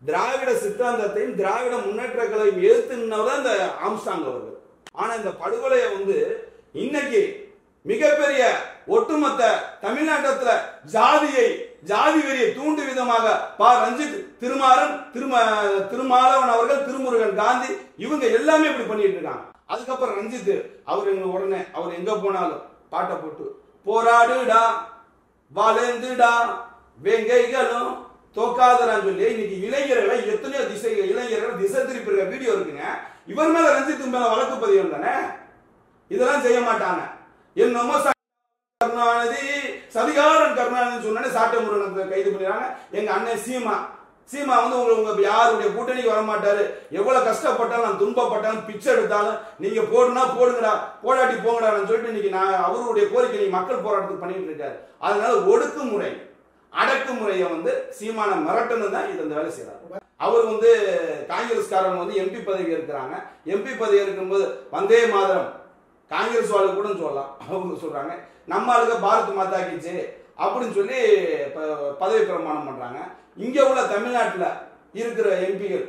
திராவிட சித்தாந்தத்தையும் திராவிட முன்னேற்ற கழகம் எதிர்த்து நின்றவர் இந்த ஆம்ஸ்டாங் அவர்கள். ஆனா இந்த படுகொலையை வந்து இன்னைக்கு மிகப்பெரிய ஒட்டுமொத்த தமிழ்நாட்டத்துல ஜாதி வெறியை தூண்டு விதமாக பா ரஞ்சித், திருமாவளவன் அவர்கள், திருமுருகன் காந்தி இவங்க எல்லாமே இப்படி பண்ணிட்டு இருக்காங்க. அதுக்கப்புறம் ரஞ்சித் அவர் உடனே அவர் எங்க போனாலும் பாட்டை போட்டு போராடுடா வளர்ந்துடா வேங்கைகளும் தோக்காதரான்னு சொல்லி இன்னைக்கு இளைஞர்களை எத்தனையோ இளைஞர்கள் திசை திருப்பி இருக்க வீடியோ இருக்குங்க. இவர் மேல ரஞ்சித் மேல வழக்கு பதிவு தானே, இதெல்லாம் செய்ய மாட்டாங்க. என்னமோ கருணாநிதி சதிகாரன் கருணாநிதி சொன்ன சாட்டமுருகனை கைது பண்ணிடுறாங்க. எங்க அண்ணன் சீமா வந்து உங்க யாருடைய கூட்டணிக்கு வர மாட்டாரு, எவ்வளவு கஷ்டப்பட்டாலும் நான் துன்பப்பட்டாலும் பிச்சை எடுத்தாலும் நீங்க போடுனா போடுங்கடா, போராட்டி போங்கடான்னு சொல்லிட்டு இன்னைக்கு நான் அவருடைய கோரிக்கை மக்கள் போராட்டத்துக்கு பண்ணிட்டு இருக்காரு. அதனால ஒடுக்குமுறை அடக்குமுறையை வந்து சீமான மிரட்டன்னு தான் இது இந்த வேலை செய்யறாரு. அவர் வந்து காங்கிரஸ்காரங்க வந்து எம்பி பதவி இருக்கிறாங்க. எம்பி பதவி இருக்கும்போது வந்தே மாதரம் காங்கிரஸ் வாழ்க்கை கூட சொல்லலாம். அவங்க சொல்றாங்க நம்ம ஆளுங்க பாரத் மாதா கீச்சு அப்படின்னு சொல்லி பதவி பிரமாணம் பண்றாங்க. இங்க உள்ள தமிழ்நாட்டில் இருக்கிற எம்பிகள்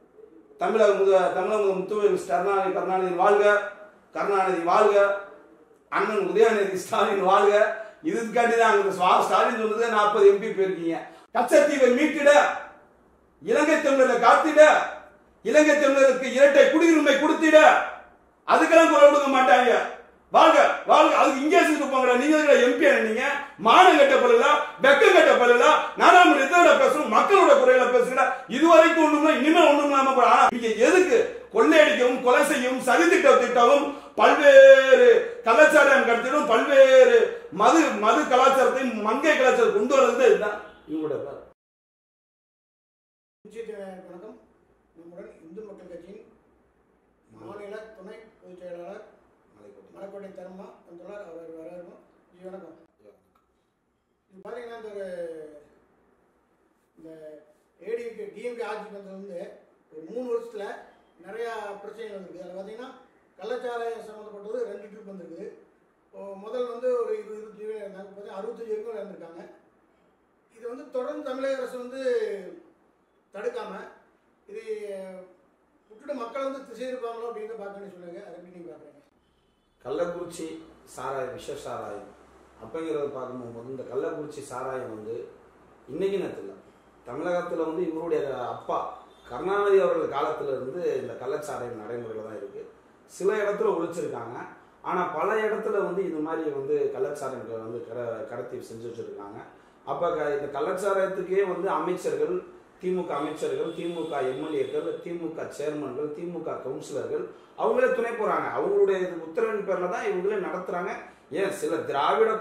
தமிழக முத்துவேல் கருணாநிதி வாழ்க, கருணாநிதி வாழ்க, அண்ணன் உதயநிதி ஸ்டாலின் வாழ்க. இதுக்காண்டி தான் ஸ்டாலின் சொன்னது 40 எம்பி போயிருக்கீங்க. கச்சத்தீவை மீட்டிட, இலங்கை தமிழரை காத்திட, இலங்கை தமிழருக்கு இரட்டை குடியுரிமை கொடுத்திட, அதுக்கெல்லாம் குரல் கொடுக்க மாட்டாங்க. வாழ்க வாழ்க, அதுக்கு இங்கே போங்க. நீங்க எம்பி நீங்க மானம் கட்ட பல்ல, வெக்கம் கட்ட பல்ல, நாடாளுமன்ற பேசணும், மக்களோட குறைகளை பேசுகிற இதுவரைக்கும் ஒண்ணுமா இனிமே ஒண்ணும் இல்லாம நீங்க எதுக்கு கொள்ளையடிக்கவும் கொலை செய்யவும் சதி திட்டவும் பல்வேறு கலாச்சாரம் கடத்திடும் பல்வேறு மது கலாச்சாரத்தையும் மங்கை கலாச்சாரம் கொண்டு வரது இதுதான் இவங்களோட. வணக்கம். நம்முடன் இந்து மக்கள் கட்சியின் மாநில துணை பொதுச் செயலாளர் மலைக்கோட்டை தர்மா வந்துள்ளார். அவர் வரவேற்கும். வணக்கம். இது பார்த்தீங்கன்னா இந்த டிஎம்கே ஆட்சிக்கு வந்தது ஒரு 3 வருஷத்துல நிறையா பிரச்சனைகள் வந்திருக்கு. அதில் பார்த்தீங்கன்னா கள்ளச்சாராயம் சம்மந்தப்பட்டது 2 ட்ரிப் வந்திருக்கு. முதல் வந்து ஒரு 20 இருந்தாங்க, 65 வரைக்கும் இருந்திருக்காங்க. இது வந்து தொடர்ந்து தமிழக அரசு வந்து தடுக்காம இது விட்டுட்டு மக்கள் வந்து திசை இருப்பாங்களோ அப்படின்னு பார்க்கணும்னு சொன்னாங்க. அதை எப்படி நீங்கள் பார்க்குறீங்க? கள்ளக்குறிச்சி சாராயம் விஷ சாராயம் அப்படிங்கிறத பார்க்கும்போது இந்த கள்ளக்குறிச்சி சாராயம் வந்து இன்னைக்கு நேரத்தில் தமிழகத்தில் வந்து இவருடைய அப்பா கருணாநிதி அவர்கள் காலத்தில் இருந்து இந்த கள்ளச்சாராயம் நடைமுறையில் தான் இருக்குது. சில இடத்துல ஒழிச்சிருக்காங்க. ஆனால் பல இடத்துல வந்து இது மாதிரி வந்து கள்ளச்சாராயங்களை வந்து கடத்தி செஞ்சு வச்சுருக்காங்க. அப்போ இந்த கள்ளச்சாராயத்துக்கே வந்து அமைச்சர்கள், திமுக அமைச்சர்கள், திமுக எம்எல்ஏக்கள், திமுக சேர்மன்கள், திமுக கவுன்சிலர்கள் அவங்களே துணை போகிறாங்க. அவங்களுடைய உத்தரவின் பேரில் தான் இவங்களே நடத்துகிறாங்க. ஏன் சில திராவிட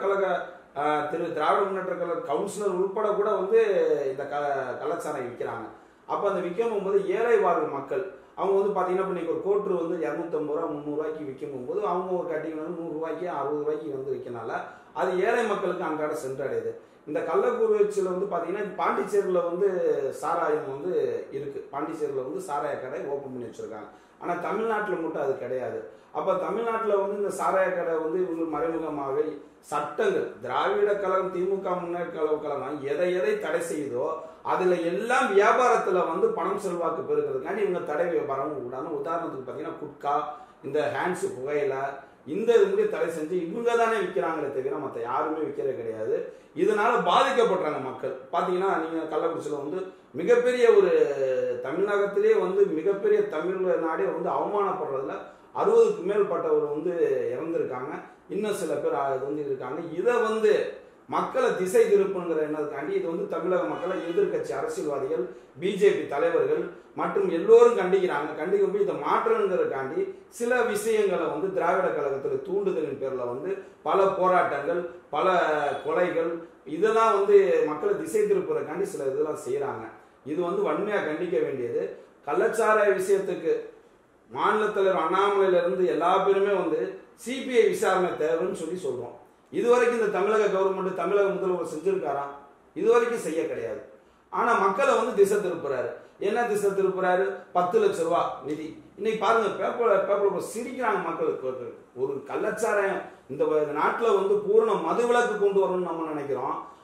முன்னேற்ற கழக கவுன்சிலர் உட்பட கூட வந்து இந்த கள்ளச்சாராயம் விற்கிறாங்க. அப்போ அந்த விற்கும் போகும்போது ஏழை வாழ்வு மக்கள் அவங்க வந்து பார்த்தீங்கன்னா இப்போ இன்னைக்கு ஒரு கோட்ரு வந்து 250 ரூபா 300 ரூபாய்க்கு விற்கும் போகும்போது அவங்க ஒரு கட்டிங் வந்து 100 ரூபாய்க்கு 60 ரூபாய்க்கு வந்து விற்கனால அது ஏழை மக்களுக்கு அன்றாட சென்றடையுது. இந்த கள்ளக்குறிச்சியில் வந்து பார்த்தீங்கன்னா பாண்டிச்சேரியில் வந்து சாராயம் வந்து இருக்குது. பாண்டிச்சேரியில் வந்து சாராய கடை ஓப்பன் பண்ணி வச்சுருக்காங்க. ஆனால் தமிழ்நாட்டில் மட்டும் அது கிடையாது. அப்போ தமிழ்நாட்டில் வந்து இந்த சாராய கடை வந்து இவங்க மறைமுகமாக சட்டங்கள் திராவிட கழகம் திமுக முன்னேற்ற கழகம் எதை தடை செய்யுதோ அதில் எல்லாம் வியாபாரத்தில் வந்து பணம் செல்வாக்கு பெருக்கிறதுக்காண்டி இவங்க தடை வியாபாரம் கூடாது. உதாரணத்துக்கு பார்த்தீங்கன்னா குட்கா, இந்த ஹேண்ட்ஸ் புகையில இந்த இதுக்கு தடை செஞ்சு இவங்க தானே விற்கிறாங்களே தவிர மற்ற யாருமே விற்கிறது கிடையாது. இதனால பாதிக்கப்படுறாங்க மக்கள். பார்த்தீங்கன்னா நீங்கள் கள்ளக்குறிச்சியில் வந்து மிகப்பெரிய ஒரு தமிழகத்திலே வந்து மிகப்பெரிய தமிழ் நாடே வந்து அவமானப்படுறதுல 60க்கு மேற்பட்டவர் வந்து இறந்துருக்காங்க. இன்னும் சில பேர் வந்து இருக்காங்க. இதை வந்து மக்களை திசை திருப்புங்கிற என்னதுக்காண்டி இது வந்து தமிழக மக்களை எதிர்கட்சி அரசியல்வாதிகள், பிஜேபி தலைவர்கள் மற்றும் எல்லோரும் கண்டிக்கிறாங்க. கண்டிக்கும் போய் இதை மாற்றணுங்கிறதுக்காண்டி சில விஷயங்களை வந்து திராவிட கழகத்தில் தூண்டுதலின் பேரில் வந்து பல போராட்டங்கள், பல கொலைகள் இதெல்லாம் வந்து மக்களை திசை திருப்புறதுக்காண்டி சில இதெல்லாம் செய்கிறாங்க. இது வந்து வன்மையாக கண்டிக்க வேண்டியது. கள்ளச்சாராய விஷயத்துக்கு மாநில தலைவர் அண்ணாமலையிலிருந்து எல்லா பேருமே வந்து சிபிஐ விசாரணை தேவைன்னு சொல்றோம். இதுவரைக்கும் இந்த தமிழக கவர்மெண்ட் தமிழக முதல்வர் செஞ்சிருக்காரா? இதுவரைக்கும் செய்ய கிடையாது. ஆனா மக்களை வந்து திசை திருப்புறாரு. என்ன திசை திருப்புறாரு? 10 லட்சம் ரூபாய் நிதி. இன்னைக்கு பாருங்க பேப்பர் சிரிக்கிறாங்க மக்களுக்கு. ஒரு கள்ளச்சாராயம் இந்த நாட்டில் வந்து பூரண மதுவிலக்கு கொண்டு வரணும்னு நம்ம நினைக்கிறோம்.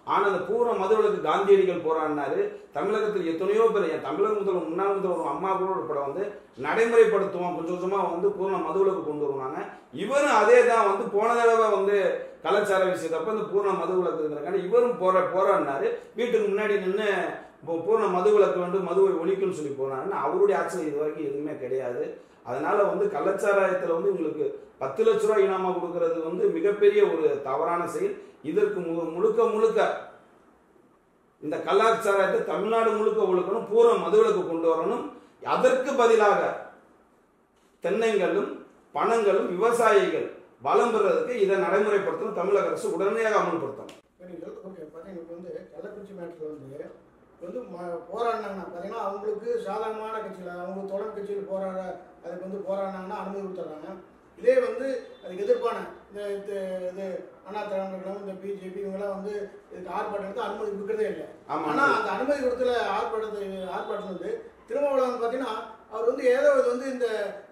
ஆனால் அந்த பூர்ண மதுவிலக்கு காந்தியடிகள் போராடினாரு. தமிழகத்தில் எத்தனையோ பேர், என் தமிழக முதல்வர் முன்னாள் முதல்வர் அம்மா கூட உட்பட வந்து நடைமுறைப்படுத்துவோம், கொஞ்சம் கொஞ்சமாக வந்து பூர்ண மதுவிலக்கு கொண்டு வருவாங்க. இவரும் அதே தான் வந்து போன தடவை வந்து கலாச்சார விஷயத்தப்ப இந்த பூர்ண மதுவிலக்கு இருக்கிறாங்க. இவரும் போராடினாரு. வீட்டுக்கு முன்னாடி நின்று பூர்ண மதுவிலக்கு வேண்டும், மதுவை ஒழிக்கும்னு சொல்லி போனாருன்னு. அவருடைய ஆட்சியில் இது வரைக்கும் எதுவுமே கிடையாது. அதனால வந்து கள்ளச்சாராயத்தில் வந்து உங்களுக்கு 10 லட்ச ரூபாய் இனாமா கொடுக்கறது வந்து மிகப்பெரிய ஒரு தவறான செயல். இதற்கு முழுக்க முழுக்க இந்த கலாச்சாரத்தை தமிழ்நாடு முழுக்க ஒழுக்கணும், பூர்ண மதுவிலக்கு கொண்டு வரணும். அதற்கு பதிலாக தென்னைங்களும் பணங்களும் விவசாயிகள் வளம் பெறதுக்கு இதை நடைமுறைப்படுத்தணும். தமிழக அரசு உடனடியாக அமல்படுத்தணும். கள்ளக்குறிச்சி மேட்டர் வந்து போராடினாங்கன்னா பார்த்தீங்கன்னா அவங்களுக்கு சாதாரணமான கட்சியில் அவங்களுக்கு தொடர் கட்சியில் அதுக்கு வந்து போராடினாங்கன்னா அனுமதி கொடுத்துட்றாங்க. இதே வந்து அதுக்கு எதிர்ப்பான இந்த அண்ணா தலைவர்களும் இந்த பிஜேபி இவங்கெல்லாம் வந்து இதுக்கு ஆர்ப்பாட்டம் எடுத்து அனுமதி கொடுக்கறதே இல்லை. ஆனால் அந்த அனுமதி கொடுத்துல ஆர்ப்பாட்டம் வந்து திருமாவளவன் பார்த்தீங்கன்னா அவர் வந்து ஏதோ இது வந்து இந்த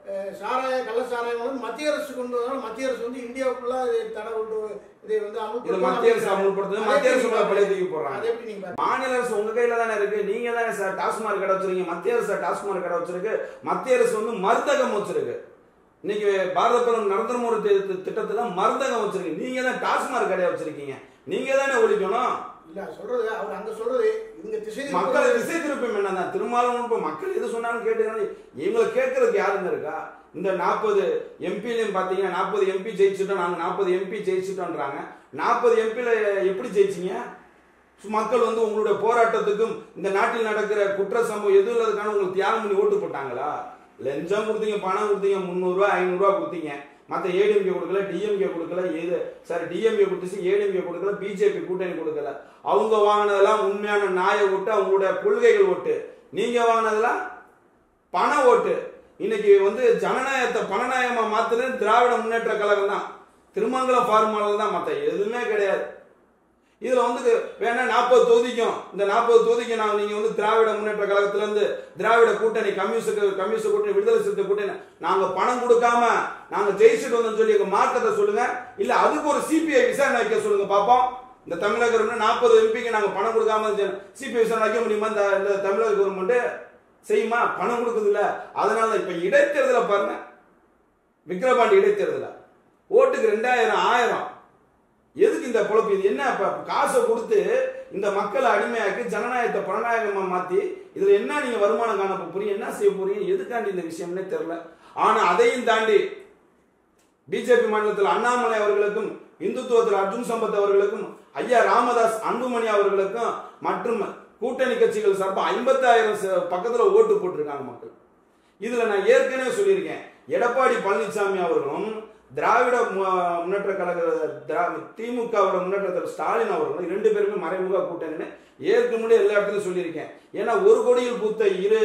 கள்ள சாராயம் வந்து மத்திய அரசு கொண்டு வந்தாலும் மத்திய அரசு வந்து இந்தியாவுக்குள்ள தடை கொண்டு இதை வந்து மத்திய அரசு அமல்படுத்துறது, மத்திய அரசு பழைய தூக்கி போடுறாங்க. மாநில அரசு உங்க கையில தானே இருக்கு. நீங்க தானே சார் டாஸ்மாக் கடை வச்சிருக்கீங்க. மத்திய அரசு டாஸ்மாக் கடை வச்சிருக்கு. மத்திய அரசு வந்து மருந்தகம் வச்சிருக்கு. இன்னைக்கு பாரத பிரதமர் நரேந்திர மோடி திட்டத்துல மருந்தகம் வச்சிருக்கு. நீங்க தான் டாஸ்மாக் கடையை வச்சிருக்கீங்க. நீங்க தானே ஒழிக்கணும். இல்ல சொல்றது அவர் அங்க சொல்றது இங்க மக்களை திசை திருப்பம் என்னதான் திருமாவளவன் மக்கள் எது சொன்னாலும் கேட்டு இவங்களை கேட்கறதுக்கு யாருங்க இருக்கா? இந்த 40 எம்பிலையும் பாத்தீங்கன்னா 40 எம்பி ஜெயிச்சுட்டோம், நாங்க 40 எம்பி ஜெயிச்சுட்டோன்றாங்க. 40 எம்பில எப்படி ஜெயிச்சீங்க? மக்கள் வந்து உங்களுடைய போராட்டத்துக்கும் இந்த நாட்டில் நடக்கிற குற்ற சம்பவம் எது இல்லாததுக்கான உங்களுக்கு தியாகம் பண்ணி ஓட்டு போட்டாங்களா? லஞ்சம் கொடுத்தீங்க, பணம் கொடுத்தீங்க, 300 ரூபாய் 500 ரூபாய் கொடுத்தீங்க. மற்ற ஏடிஎம்கே கொடுக்கல, டிஎம்கே கொடுக்கல. எது சார் டிஎம்கே கொடுத்துச்சு, ஏடிஎம்கே கொடுக்கல, பிஜேபி கூட்டணி கொடுக்கல. அவங்க வாங்கினதெல்லாம் உண்மையான நாய ஓட்டு, அவங்களுடைய கொள்கைகள் ஓட்டு. நீங்க வாங்கினதெல்லாம் பண ஓட்டு. இன்னைக்கு வந்து ஜனநாயகத்தை பணநாயகமா மாத்துறது திராவிட முன்னேற்ற கழகம் தான். திருமங்கலம் ஃபார்முலா தான், மற்ற எதுவுமே கிடையாது. இதுல வந்து வேணா 40 தொகுதிக்கும் இந்த 40 தொகுதிக்கு நீங்க வந்து திராவிட முன்னேற்ற கழகத்துல இருந்து திராவிட கூட்டணி கம்யூனிஸ்ட் கூட்டணி விடுதலை சிறுத்தை கூட்டணி நாங்க பணம் கொடுக்காம நாங்க ஜெயிச்சுட்டு வந்தோம்னு சொல்லி மாற்றத்தை சொல்லுங்க. இல்ல அதுக்கு ஒரு சிபிஐ விசாரணை வைக்க சொல்லுங்க பாப்போம். இந்த தமிழக 40 எம்பிக்கு நாங்க பணம் கொடுக்காம சிபிஐ விசாரணை வைக்க முடியுமா? இந்த தமிழக கவர்மெண்ட் செய்யுமா? பணம் கொடுக்குது இல்ல. அதனால இப்ப இடைத்தேர்தல பாருங்க, விக்கிரபாண்டி இடைத்தேர்தல ஓட்டுக்கு 2000 1000 எதுக்கு இந்த பொழப்பு? இது என்ன? காசை கொடுத்து இந்த மக்களை அடிமையாக்கி ஜனநாயகத்தை பணநாயகமா மாத்தி இதுல என்ன நீங்க வருமானம் காண போறீங்க? என்ன செய்ய போறீங்க? எதுக்காண்டி இந்த விஷயம்னே தெரியல. ஆனா அதையும் தாண்டி பிஜேபி மாநிலத்தில் அண்ணாமலை அவர்களுக்கும் இந்துத்துவத்தில் அர்ஜுன் சம்பத் அவர்களுக்கும் ஐயா ராமதாஸ் அன்புமணி அவர்களுக்கும் மற்றும் கூட்டணி கட்சிகள் சார்பாக 50,000 பக்கத்துல ஓட்டு போட்டிருக்காங்க மக்கள். இதுல நான் ஏற்கனவே சொல்லியிருக்கேன், எடப்பாடி பழனிசாமி அவர்களும் திராவிட முன்னேற்ற கழக திமுகவோட முன்னேற்ற ஸ்டாலின் அவர்களும் 2 பேருமே மறைமுக கூட்டணி ஏற்கனவே எல்லா இடத்துலையும் சொல்லியிருக்கேன். ஏன்னா ஒரு கொடியில் பூத்த 2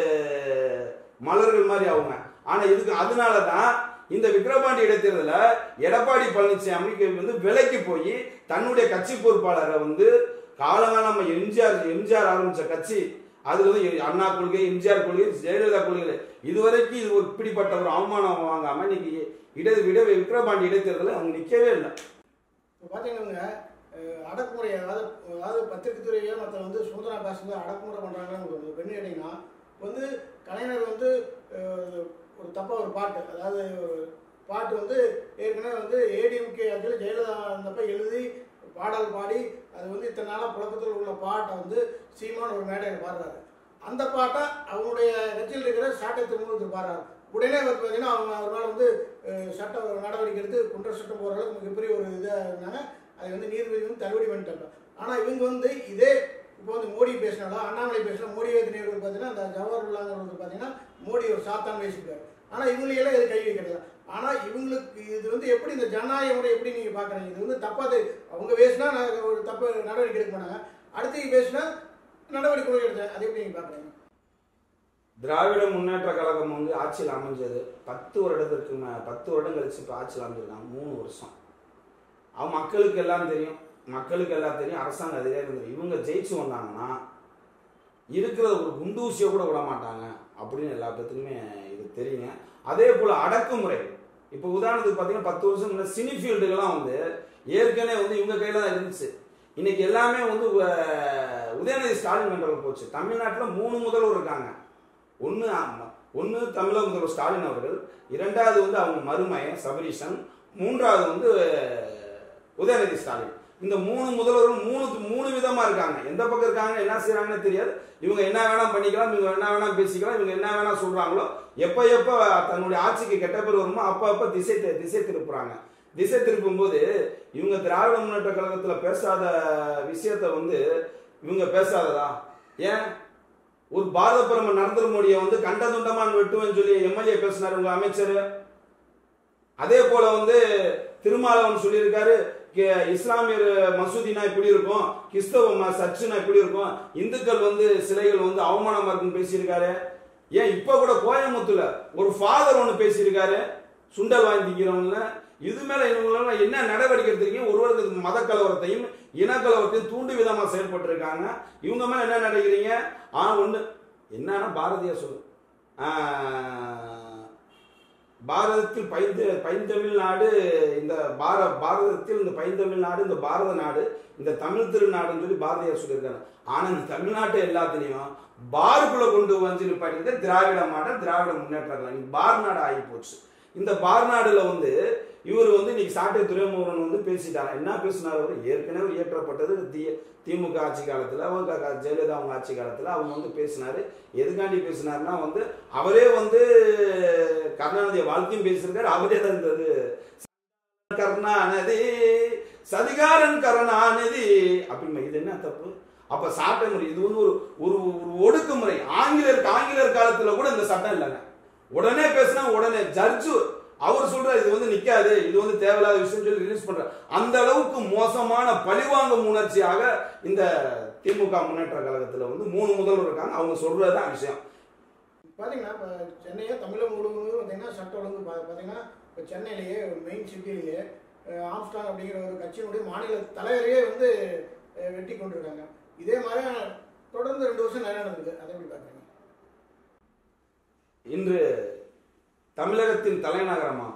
மலர்கள் மாதிரி அவங்க. ஆனா இதுக்கு அதனாலதான் இந்த விக்கிரபாண்டி இடைத்தேர்தல எடப்பாடி பழனிசாமி வந்து விலைக்கு போய் தன்னுடைய கட்சி பொறுப்பாளரை வந்து காலங்காலமா எம்ஜிஆர் ஆரம்பிச்ச கட்சி, அதுல வந்து அண்ணா கொள்கை, எம்ஜிஆர் கொள்கை, ஜெயலலிதா கொள்கை, இதுவரைக்கும் இது ஒரு இப்படிப்பட்ட ஒரு அவமானம் வாங்காம இன்னைக்கு விக்கிரபாண்டி இடைத்தேர்தல அவங்க நிக்கவே இல்லை. பாத்தீங்கன்னா அடக்குமுறை, அதாவது பத்திரிகை துறையோ மற்ற வந்து சுதந்திர பாசங்க அடக்குமுறை பண்றாங்கன்னு பெண் கேட்டீங்கன்னா வந்து கலைஞர் வந்து ஒரு தப்பா ஒரு பாட்டு, அதாவது பாட்டு வந்து ஏற்கனவே வந்து ஏடிஎம்கே ஆட்சியில் ஜெயலலிதா இருந்தப்ப எழுதி பாடல் பாடி அது வந்து இத்தனை நாளாக புழக்கத்தில் உள்ள பாட்டை வந்து சீமான் ஒரு மேடையில் பாடுறாரு. அந்த பாட்டை அவங்களுடைய கட்சியில் இருக்கிற சாட்டை திருமணத்தில் பாடுறாரு. உடனே வந்து பார்த்தீங்கன்னா அவரால் வந்து சட்ட நடவடிக்கை எடுத்து குண்டர் சட்டம் போகிற அளவுக்கு மிகப்பெரிய ஒரு இதாக இருந்தாங்க. அது வந்து நீதிபதி வந்து தள்ளுபடி பண்ணிட்டாங்க. ஆனால் இவங்க வந்து இதே இப்போ வந்து மோடி பேசினாலும் அண்ணாமலை பேசினா மோடி நேரு பார்த்தீங்கன்னா அந்த ஜவஹர்லாங்கிறது பார்த்தீங்கன்னா மோடி ஒரு சாத்தான் பேசிக்கிறார். ஆனால் இவங்களையெல்லாம் இது கை வைக்கிறது. ஆனால் இவங்களுக்கு இது வந்து எப்படி இந்த ஜனநாயக முறை எப்படி நீங்கள் பார்க்குறீங்க? இது வந்து தப்பாக அவங்க பேசினா ஒரு தப்பு நடவடிக்கை எடுக்க மாட்டாங்க, அடுத்து பேசினா நடவடிக்கை எடுத்தேன். அது எப்படி நீங்கள் பார்க்குறீங்க? திராவிட முன்னேற்ற கழகம் வந்து ஆட்சியில் அமைஞ்சது 10 வருடத்திற்கு 10 வருடம் கழிச்சு இப்போ ஆட்சியில் அமைஞ்சிருக்காங்க. 3 வருஷம். அவங்க மக்களுக்கு எல்லாம் தெரியும், அரசாங்க அதிகாரி தெரியும். இவங்க ஜெயிச்சு வந்தாங்கன்னா இருக்கிற ஒரு குண்டூசியை கூட விட மாட்டாங்க அப்படின்னு எல்லா பேத்துக்குமே இது தெரியுங்க. அதே போல அடக்குமுறை, இப்போ உதாரணத்துக்கு பார்த்தீங்கன்னா 10 வருஷம் முன்னாடி சினி ஃபீல்டுகள்லாம் வந்து ஏற்கனவே வந்து இவங்க கையில் தான் இருந்துச்சு. இன்னைக்கு எல்லாமே வந்து உதயநிதி ஸ்டாலின் கண்ட்ரோல் போச்சு. தமிழ்நாட்டில் 3 முதல்வர் இருக்காங்க. ஒன்று தமிழக முதல்வர் ஸ்டாலின் அவர்கள், இரண்டாவது வந்து அவங்க மருமகன் சபரீஷன், மூன்றாவது வந்து உதயநிதி ஸ்டாலின். இந்த 3 முதல்வர்கள் 3 விதமா இருக்காங்க. எந்த பக்கம் இருக்காங்க, என்ன செய்யறாங்கன்னு தெரியாது. இவங்க என்ன வேணா பண்ணிக்கலாம், இவங்க என்ன வேணா பேசிக்கலாம், இவங்க என்ன வேணா சொல்றாங்களோ, எப்ப தன்னுடைய ஆட்சிக்கு கெட்ட பேர் வருமோ அப்ப திசை திருப்புறாங்க. திசை திருப்பும் போது இவங்க திராவிட முன்னேற்ற கழகத்துல பேசாத விஷயத்த வந்து இவங்க பேசாததா? ஏன் ஒரு பாரத பிரதமர் நரேந்திர மோடியை வந்து கண்ட துண்டமான் வெட்டுவேன்னு சொல்லி எம்எல்ஏ பேசினார் உங்க அமைச்சர். அதே போல வந்து திருமாவளவன் சொல்லியிருக்காரு, இஸ்லாமியர் மசூதினா இப்படி இருக்கும், கிறிஸ்தவ சர்ச்சுனா இப்படி இருக்கும், இந்துக்கள் வந்து சிலைகள் வந்து அவமானமா இருக்குன்னு பேசியிருக்காரு. ஏன் இப்ப கூட கோயம்புத்தூர்ல ஒரு ஃபாதர் ஒன்று பேசியிருக்காரு, சுண்டல் வாங்கி திங்கிறவங்க. இது மேல இவங்க என்ன நடவடிக்கை எடுத்திருக்கீங்க? ஒருவருக்கு மத கலவரத்தையும் இனக்கலவரத்தையும் தூண்டு விதமா செயல்பட்டு இருக்காங்க. இவங்க மேல என்ன நினைக்கிறீங்க? ஒண்ணு என்னன்னா பாரதிய சொல்லு, பாரதத்தில் பைந்தமிழ் நாடு, இந்த பாரதத்தில் இந்த பைந்தமிழ் நாடு, இந்த பாரத நாடு, இந்த தமிழ் திருநாடுன்னு சொல்லி பாரதியார் சொல்லியிருக்காங்க. ஆனா இந்த தமிழ்நாட்டை எல்லாத்திலையும் பாருக்குள்ள கொண்டு வந்து நிப்பாட்டிட்டு திராவிட மாடல், திராவிட முன்னேற்ற கழகம் பார் நாடு ஆகி போச்சு. இந்த பார் நாடுல வந்து இவர் வந்து இன்னைக்கு சாட்டை துரைமுருகன் வந்து பேசிட்டாங்க. என்ன பேசினார்? அவர் ஏற்கனவே இயற்றப்பட்டது திமுக ஆட்சி காலத்துல, அவங்க ஜெயலலிதா அவங்க ஆட்சி காலத்துல அவங்க வந்து பேசினாரு. எதுக்காண்டி பேசினாருன்னா வந்து அவரே வந்து கருணாநிதியை வாழ்க்கையும் பேசியிருக்காரு. அவரே தான் இருந்தது கருணாநிதி சதிகாரன் கருணாநிதி அப்படின்னு. இது என்ன தப்பு? அப்ப சாட்டை முறை இது வந்து ஒரு ஒடுக்குமுறை. ஆங்கிலர் காலத்துல கூட இந்த சட்டம் இல்லைங்க. உடனே பேசினா உடனே ஜட்ஜு அவர் சொல்றாரு இது வந்து நிக்காது, இது வந்து தேவையில்லாத விஷயம் சொல்லி ரிலீஸ் பண்ற. அந்த அளவுக்கு மோசமான பழிவாங்கும் உணர்ச்சியாக இந்த திமுக முன்னேற்ற கழகத்துல வந்து 3 முதல்வர் இருக்காங்க. அவங்க சொல்றதுதான் விஷயம். பாத்தீங்கன்னா இப்போ சென்னையே தமிழகம் முழுவதும் பார்த்தீங்கன்னா சட்ட ஒழுங்கு பார்த்தீங்கன்னா இப்போ சென்னையிலேயே மெயின் சிட்டிலேயே ஆம்ஸ்டாங் அப்படிங்கிற ஒரு கட்சியினுடைய மாநில தலைவரையே வந்து வெட்டி கொண்டிருக்காங்க. இதே மாதிரி தொடர்ந்து 2 வருஷம் நிறைய நடந்தது. அதை எப்படி பார்க்குறீங்க? இன்று தமிழகத்தின் தலைநகரமா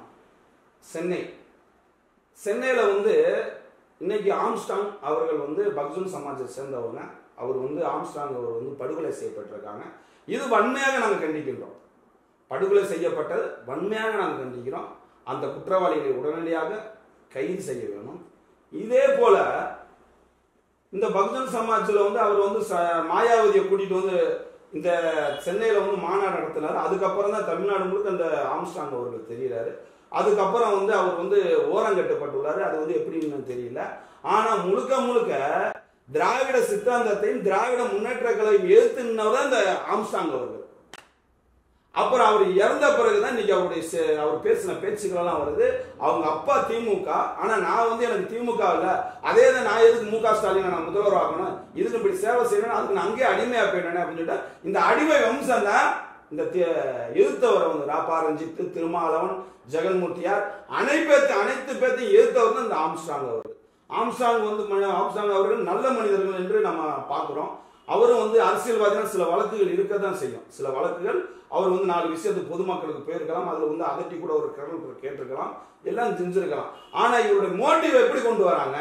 சென்னையில வந்து இன்னைக்கு ஆம்ஸ்டாங் அவர்கள் வந்து பக்ஜன் சமாஜத்தை சேர்ந்தவங்க. அவர் வந்து ஆம்ஸ்டாங் அவர் வந்து படுகொலை செய்யப்பட்டிருக்காங்க. இது வன்மையாக நாங்கள் கண்டிக்கின்றோம். படுகொலை செய்யப்பட்டது வன்மையாக நாங்கள் கண்டிக்கிறோம். அந்த குற்றவாளிகளை உடனடியாக கைது செய்ய வேணும். இதே போல இந்த பக்ஜன் சமாஜ்ல வந்து அவர் வந்து மாயாவதியை கூட்டிட்டு வந்து இந்த சென்னையில வந்து மாநாடு நடத்தினார். அதுக்கப்புறம் தான் தமிழ்நாடு முழுக்க அந்த ஆம்ஸ்டாங் அவர்கள் தெரிகிறாரு. அதுக்கப்புறம் வந்து அவர் வந்து ஓரங்கட்டப்பட்டுள்ளாரு. அது வந்து எப்படின்னு தெரியல. ஆனா முழுக்க திராவிட சித்தாந்தத்தையும் திராவிட முன்னேற்ற கழகம் எதிர்த்து நின்றவர் இந்த ஆம்ஸ்டாங் அவர்கள். அப்புறம் அவர் இறந்த பிறகுதான் இன்னைக்கு அவர் பேசின பேச்சுக்கள் எல்லாம் வருது. அவங்க அப்பா திமுக, ஆனா நான் வந்து எனக்கு திமுக இல்ல, அதே தான் நான் எதுக்கு முக ஸ்டாலின் நான் முதல்வர் ஆகணும், இதுக்கு இப்படி சேவை செய்யணும், அதுக்கு நான் அங்கேயே அடிமையா போயிட்டேன் அப்படின்னு சொல்லிட்டு இந்த அடிமை வம்சம் தான் இந்த எதிர்த்தவரை வந்து ராப்பா ரஞ்சித், திருமாவளவன், ஜெகன்மூர்த்தியார் அனைத்து பேர்த்தையும் எதிர்த்தவர் தான் இந்த ஆம்ஸ்டாங் அவர்கள். ஆம்ஸ்டாங் அவர்கள் நல்ல மனிதர்கள் என்று நம்ம பார்க்கிறோம். அவரும் வந்து அரசியல்வாதிகள் சில வழக்குகள் இருக்கதான் செய்யும். சில வழக்குகள் அவர் வந்து 4 விஷயத்துக்கு பொதுமக்களுக்கு போயிருக்கலாம். அதுல வந்து அதட்டி கூட ஒரு கருத்து கேட்டிருக்கலாம், எல்லாம் செஞ்சிருக்கலாம். ஆனா இவருடைய மோட்டிவ் எப்படி கொண்டு வராங்க?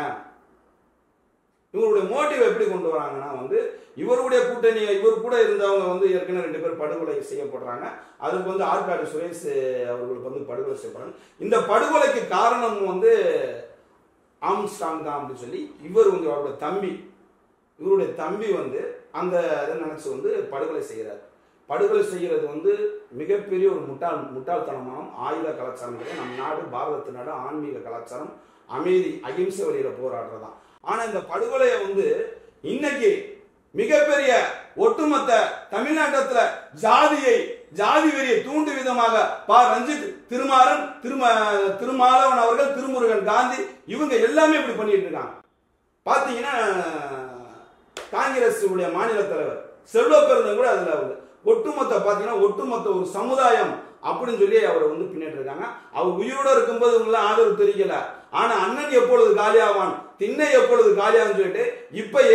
வந்து இவருடைய கூட்டணி, இவர் கூட இருந்தவங்க வந்து ஏற்கனவே 2 பேர் படுகொலை செய்யப்படுறாங்க. அதுக்கு வந்து ஆற்காடு சுரேஷ் அவர்களுக்கு வந்து படுகொலை செய்யப்படுறாங்க. இந்த படுகொலைக்கு காரணம் வந்து ஆம்ஸ்டாங் தான் அப்படின்னு சொல்லி இவர் வந்து இவருடைய தம்பி வந்து அந்த இதை நினைச்சு வந்து படுகொலை செய்கிறார். படுகொலை செய்கிறது வந்து மிகப்பெரிய ஒரு முட்டாள்தனமான ஆயுத கலாச்சாரம் கிடையாது. நம் நாடு பாரத நாடு ஆன்மீக கலாச்சாரம், அமைதி, அகிம்சை வழியில போராடுறதான். ஆனா இந்த படுகொலையை வந்து இன்னைக்கு மிகப்பெரிய ஒட்டுமொத்த தமிழ்நாட்டத்துல ஜாதி வெறியை தூண்டு விதமாக ரஞ்சித், திருமாவளவன் அவர்கள், திருமுருகன் காந்தி, இவங்க எல்லாமே இப்படி பண்ணிட்டு இருக்காங்க. பாத்தீங்கன்னா காங்கிரஸ் உடைய மாநில தலைவர் செல்வ பெருந்தன் கூட அதுல ஒட்டுமொத்த ஒரு சமுதாயம் அப்படின்னு சொல்லி அவரை வந்து பின்னிட்டு இருக்காங்க. அவர் உயிரோட இருக்கும்போது உங்களை ஆதரவு தெரிவிக்கல. ஆனா அண்ணன் எப்பொழுது காலியாவான், திண்ணை எப்பொழுது காலியாகும் சொல்லிட்டு இப்பயே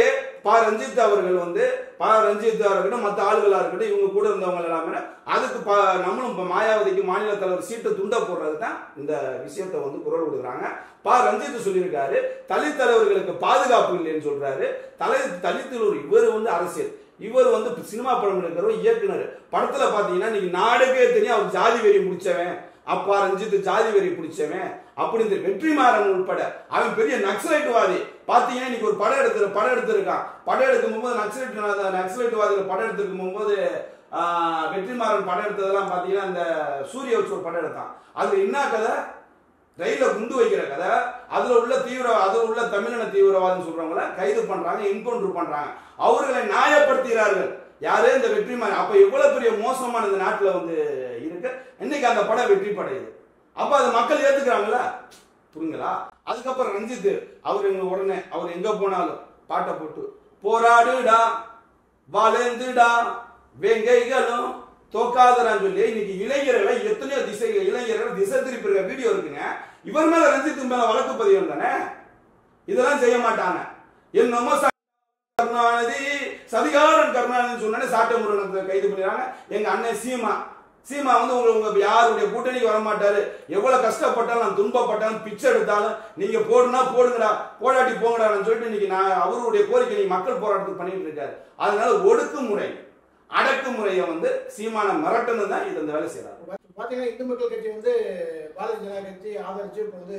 ரஞ்சித் அவர்கள் வந்து ரஞ்சித் இருக்கட்டும், மற்ற ஆளுகளா இருக்கட்டும், இவங்க கூட இருந்தவங்க எல்லாமே அதுக்கு நம்மளும் இப்ப மாயாவதிக்கு மாநில தலைவர் சீட்டை துண்ட போடுறது தான் இந்த விஷயத்தை வந்து குரல் கொடுக்குறாங்க. ரஞ்சித் சொல்லியிருக்காரு, தலித் தலைவர்களுக்கு பாதுகாப்பு இல்லைன்னு சொல்றாரு. தலித்தில் ஒரு இவர் வந்து அரசியல், இவர் வந்து சினிமா படம் எடுக்கிறவர், இயக்குனர். படத்துல பாத்தீங்கன்னா இன்னைக்கு நாடுக்கே தெரியும் அவர் ஜாதி வெறி முடிச்சவன், அப்பா ரஞ்சித் ஜாதி வெறி பிடிச்சவன் அப்படின்னு. வெற்றிமாறன் உட்பட அவன் பெரிய நக்சலைட்வாதி. பாத்தீங்கன்னா இன்னைக்கு ஒரு படம் எடுத்திருக்கான். படம் எடுக்கும் போது நக்சலைட்வாதிகள் படம் எடுத்துருக்கும் போது வெற்றிமாறன் படம் எடுத்ததெல்லாம் பாத்தீங்கன்னா இந்த சூரிய வச்சு ஒரு படம் எடுத்தான். அதுல என்ன கதை, ரயில குண்டு வைக்கிற கதை. அதுல உள்ள தமிழின தீவிரவாதம் சொல்றவங்கள கைது பண்றாங்க, என்கவுண்டர் பண்றாங்க, அவர்களை நியாயப்படுத்துகிறார்கள். யாரு? இந்த வெற்றிமாறன். அப்ப எவ்வளவு பெரிய மோசமான இந்த நாட்டுல வந்து இருக்கு. இன்னைக்கு அந்த படம் வெற்றி படையுது. அப்ப அது மக்கள் ஏத்துக்கிறாங்கல்ல, புரியுங்களா? அதுக்கப்புறம் ரஞ்சித் அவர் உடனே அவர் எங்க போனாலும் பாட்டை போட்டு போராடுடா வளர்ந்துடா வெங்கைகளும் தோக்காதரான்னு சொல்லி இன்னைக்கு இளைஞர்களை எத்தனையோ இளைஞர்கள் திசை திருப்பி இருக்க வீடியோ இருக்குங்க. இவர் மேல ரஞ்சித் மேல வழக்கு பதிவு தானே, இதெல்லாம் செய்ய மாட்டாங்க. என்னமோ கருணாநிதி சதிகாரன் கருணாநிதி சொன்ன சாட்டமுருகனை கைது பண்ணிடுறாங்க. எங்க அண்ணன் சீமா வந்து உங்க யாருடைய கூட்டணிக்கு வர மாட்டாரு. எவ்வளவு கஷ்டப்பட்டாலும் துன்பப்பட்டாலும் பிச்சை எடுத்தாலும் நீங்க போடுனா போடுங்கடா, போராட்டி போங்கடான்னு சொல்லிட்டு இன்னைக்கு அவருடைய கோரிக்கை மக்கள் போராட்டத்துக்கு பண்ணிட்டு இருக்காரு. அதனால ஒடுக்குமுறை அடக்குமுறையை வந்து சீமான மிரட்டணும் தான் இது இந்த வேலை செய்யறாரு. பாத்தீங்கன்னா இந்து மக்கள் கட்சி வந்து பாரதிய ஜனதா கட்சி ஆதரிச்சு இப்போ வந்து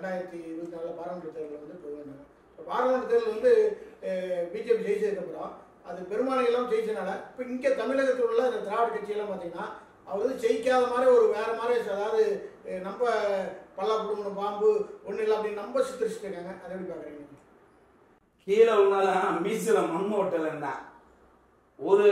2024 பாராளுமன்ற தேர்தல் வந்து போயிருந்தாங்க. பாராளுமன்ற தேர்தல் வந்து பிஜேபி ஜெயிச்சதுக்கு அப்புறம் அது பெரும்பான்மையெல்லாம் ஜெயிச்சனால இப்போ இங்கே தமிழகத்தில் உள்ள இந்த திராவிட கட்சியெல்லாம் பார்த்தீங்கன்னா அவர் வந்து ஜெயிக்காத மாதிரி ஒரு வேற மாதிரி, அதாவது நம்ம பல்லா குடும்பம் பாம்பு ஒன்றும் இல்லை அப்படின்னு நம்ம சித்தரிச்சுட்டு இருக்காங்க. அதை எப்படி பார்க்குறீங்க? கீழே உன்னாலும் மீசில மண் ஓட்டல் என்ன ஒரு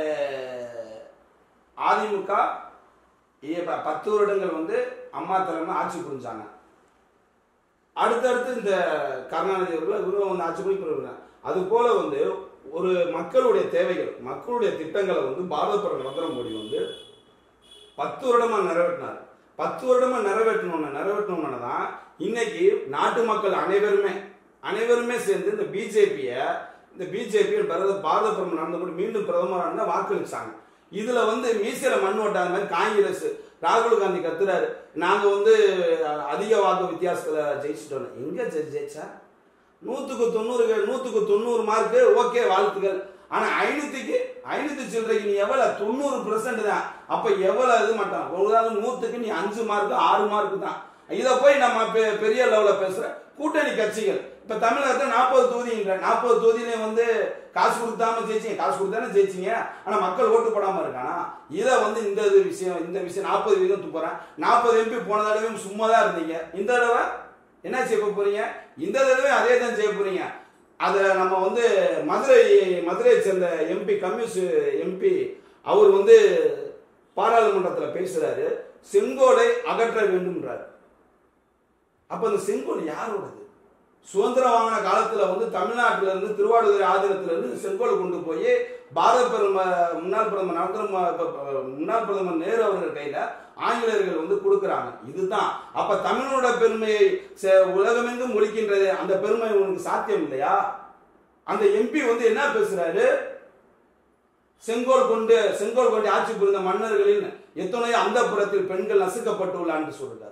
அதிமுக 10 வருடங்கள் வந்து அம்மா தலைமை ஆட்சி புரிஞ்சாங்க. அடுத்தடுத்து இந்த கருணாநிதி அவர்கள் இவரும் வந்து ஆட்சி புரிஞ்சாங்க. அது போல வந்து ஒரு மக்களுடைய தேவைகள், மக்களுடைய திட்டங்களை வந்து பாரத பிரதமர் நரேந்திர மோடி வந்து 10 வருடமா நிறைவேற்றினார். 10 வருடமா நிறைவேற்றணும்னு தான் இன்னைக்கு நாட்டு மக்கள் அனைவருமே சேர்ந்து இந்த பிஜேபி பாரத பிரதமர் நரேந்திர மோடி மீண்டும் பிரதமராக வாக்களிச்சாங்க. இதுல வந்து மீசையில மண் ஓட்டாத மாதிரி காங்கிரஸ் ராகுல் காந்தி கத்துறாரு, நாங்க வந்து அதிக வாக்கு வித்தியாசத்துல ஜெயிச்சிட்டோம். எங்க ஜெயிச்சா? 100க்கு 90 மார்க்கு, ஓகே, வாழ்த்துக்கள். ஆனா 500 சில்லறைக்கு நீ எவ்வளவு? 90% தான். அப்ப எவ்வளவு இது மாட்டான்? 100க்கு நீ 5 மார்க்கு 6 மார்க்கு தான். இத போய் நம்ம பெரிய லெவல பேசுற கூட்டணி கட்சிகள் இப்ப தமிழகத்துல 40 தொகுதின்ற 40 தொகுதியிலையும் வந்து காசு கொடுத்தாம ஜெயிச்சீங்க, காசு கொடுத்தானே ஜெயிச்சீங்க, ஆனா மக்கள் ஓட்டு போடாம இருக்கானா? இத வந்து இந்த விஷயம் 40 வீதம் துப்புறேன். 40 MP போன தடவையும் சும்மா தான் இருந்தீங்க, இந்த தடவை என்ன செய்ய போறீங்க? இந்த தடவை அதே தான் செய்ய போறீங்க. அத நம்ம வந்து மதுரையை சேர்ந்த எம்பி, கம்யூனிஸ்ட் எம்பி, அவர் வந்து பாராளுமன்றத்தில் பேசுறாரு, செங்கோலை அகற்ற வேண்டும்ன்றார். அப்ப அந்த செங்கோல் யாரோடது? சுதந்திரம் வாங்கின காலத்துல வந்து தமிழ்நாட்டில இருந்து திருவாரூர் ஆதீனத்துல இருந்து செங்கோல் கொண்டு போய் முன்னாள் பிரதமர் நேரு அவர்கள் கையில ஆங்கிலேயர்கள் வந்து கொடுக்கறாங்க. இதுதான் அப்ப தமிழோட பெருமையை உலகமெங்கும் ஒழிக்கின்றது. அந்த பெருமை உங்களுக்கு சாத்தியம் இல்லையா? அந்த எம்பி வந்து என்ன பேசுறாரு? செங்கோல் கொண்டு ஆட்சி புரிந்த மன்னர்களின் எத்தனையோ அந்த புறத்தில் பெண்கள் நசுக்கப்பட்டுள்ளான்னு சொல்றாரு.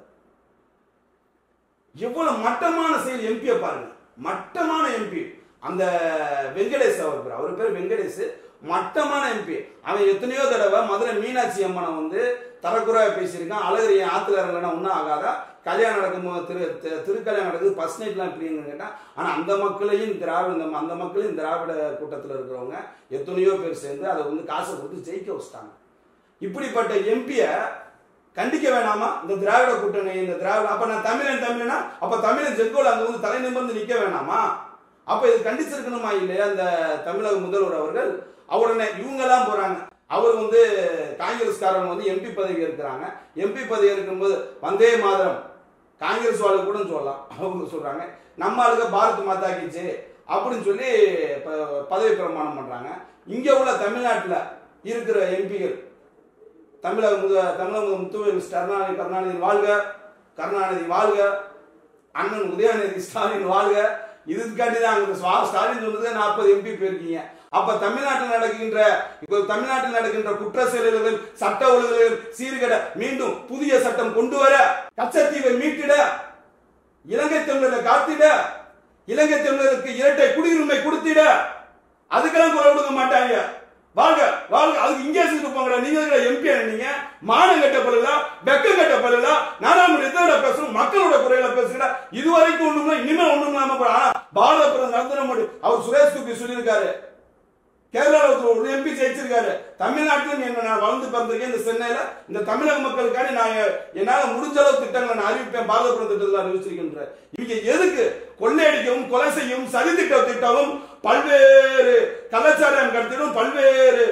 எவ்வளவு மட்டமான செயல்! எம்பியை பாருங்க, மட்டமான எம்பி. அந்த வெங்கடேஷ் அவர் பேர் வெங்கடேஷ், மட்டமான எம்பி. அவன் எத்தனையோ தடவை மதுரை மீனாட்சி அம்மனை வந்து தரக்குறையா பேசியிருக்கான். அழகிரி ஆத்துல இறங்கலன்னா ஒன்றும் ஆகாதா? கல்யாணம் நடக்கும்போது திருக்கல்யாணம் நடக்குது, ஃபர்ஸ்ட் நைட்லாம் எப்படின்னு கேட்டான். ஆனா அந்த மக்களையும் திராவிட கூட்டத்தில் இருக்கிறவங்க எத்தனையோ பேர் சேர்ந்து அதை வந்து காசை கொடுத்து ஜெயிக்க வச்சுட்டாங்க. இப்படிப்பட்ட எம்பிய கண்டிக்க வேணாமா? இந்த திராவிட கூட்டணி, இந்த திராவிட, அப்ப நான் தமிழனா, அப்ப தமிழன் செங்கோல் அங்க வந்து தலை நிமிர்ந்து நிக்க வேணாமா? அப்ப இது கண்டிச்சிருக்கணுமா இல்லையா? அந்த தமிழக முதல்வர் அவர்கள் உடனே இவங்க எல்லாம் போறாங்க. அவர் வந்து காங்கிரஸ்காரங்க வந்து எம்பி பதவி இருக்கிறாங்க. எம்பி பதவி இருக்கும்போது வந்தே மாதரம் காங்கிரஸ் வாழ்க்கை கூட சொல்லலாம். அவங்க சொல்றாங்க நம்ம ஆளுங்க பாரத் மாதா கீச்சு அப்படின்னு சொல்லி பதவி பிரமாணம் பண்றாங்க. இங்க உள்ள தமிழ்நாட்டில் இருக்கிற எம்பிகள் தமிழக முத்துவேல் கருணாநிதி வாழ்க, கருணாநிதி வாழ்க, அண்ணன் உதயநிதி ஸ்டாலின் வாழ்க, இதுக்காண்டிதான் அங்க ஸ்டாலின் சொன்னது 40 MP போயிருக்கீங்க. அப்ப தமிழ்நாட்டில் நடக்கின்ற குற்ற செயல்கள், சட்ட ஒழுங்குகள் சீர்கட மீண்டும் புதிய சட்டம் கொண்டு வர, கச்சத்தீவை மீட்டிட, இலங்கை தமிழரை காத்திட, இலங்கை தமிழருக்கு இரட்டை குடியுரிமை கொடுத்திட, அதுக்கெல்லாம் குரல் கொடுக்க மாட்டாங்க. வாழ்க வாழ்க, அதுக்கு இங்கே போங்கடா. நீங்க MP நீங்க மானம் கட்டப்படல, வெக்கம் கட்டப்படல, நாடாளுமன்ற இதோட பேசணும், மக்களோட குறைகளை பேசுகிற. இதுவரைக்கும் ஒண்ணுமே, இனிமே ஒண்ணும் இல்லாம பாரத பிரதமர் நரேந்திர மோடி அவர் சுரேஷ் கோபி சொல்லியிருக்காரு, கேரளாவில் ஒரு MP ஜெயிச்சிருக்காரு. தமிழ்நாட்டில் நான் வளர்ந்து பிறந்திருக்கேன். இந்த சென்னையில இந்த தமிழக மக்களுக்கான நான் என்னால முடிஞ்ச அளவு திட்டங்களை நான் அறிவிப்பேன், பாரத பிரதமர் திட்டத்தில் அறிவிச்சிருக்கின்ற. இவங்க எதுக்கு கொள்ளையடிக்கவும், கொலை செய்யவும், சதி திட்டவும், பல்வேறு கலாச்சாரம் கடத்திடும், பல்வேறு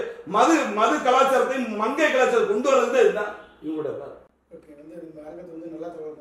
மது கலாச்சாரத்தையும் மங்கை கலாச்சாரம் கொண்டு வர்றது இதுதான் இவங்களோட. ஓகே, இந்த அரங்கத்தை நல்லா